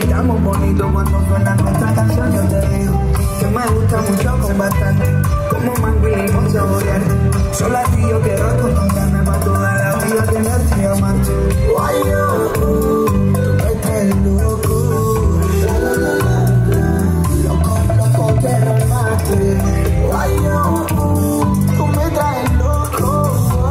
gritamos bonito cuando suena nuestra canción. Yo te digo que me gusta mucho con bastante, como mango y limón saborearte. Solo a ti yo quiero acostumbrarme para toda la vida tenerte diamante. Ay, yo, tú me traes loco, loco que remate. Ay, yo, tú me traes loco,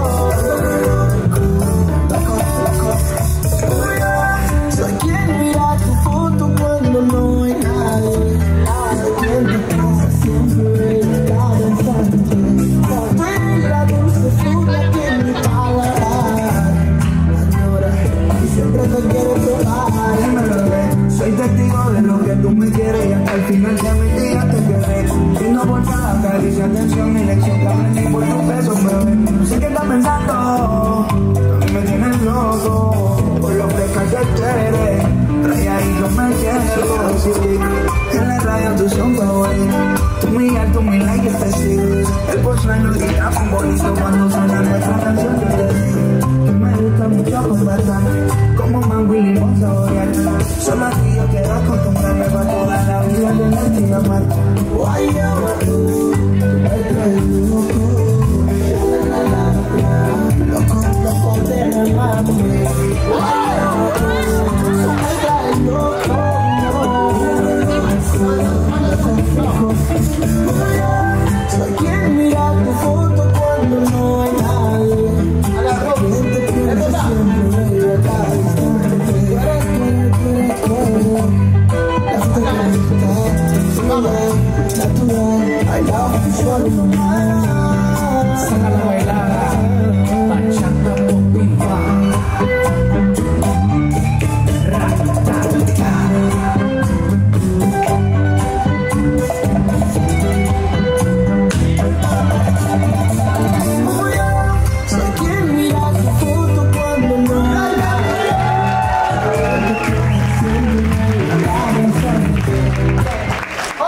soy quien mira tu foto cuando no hay nadie. Soy quien te pasa siempre está pensando. Tú eres la dulce furia que mi paladar añora y siempre te quiero probar. Dímelo, bebé, soy testigo de lo que tú me quieres y hasta el final de mi día te quedé. Brindo por cada caricia, atención y lección que aprendí por tus besos, bebé. No sé qué estás pensando, a mí me tienes loco por lo fresca que tú eres. Rayadito me quiero decir, en la radio tu son favorita. Tú mi like y te sigo. El postsueño grita con bonito cuando suena nuestra canción. Yo te digo que me gusta mucho conversar, como mango y limón saborearte. Solo a ti yo quiero acostumbrarme para toda la vida tenerte y amarte. Ay, yo, me traes loco de remate. Ay, yo, me traes loco. Soy quien mira tu foto cuando no hay nadie. Quien te quiere siempre y a cada instante. Tú eres natural. I love you solo nomás. Saca la bailada, bachata bomba.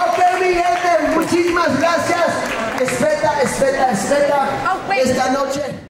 Muchísimas gracias. Espera esta noche.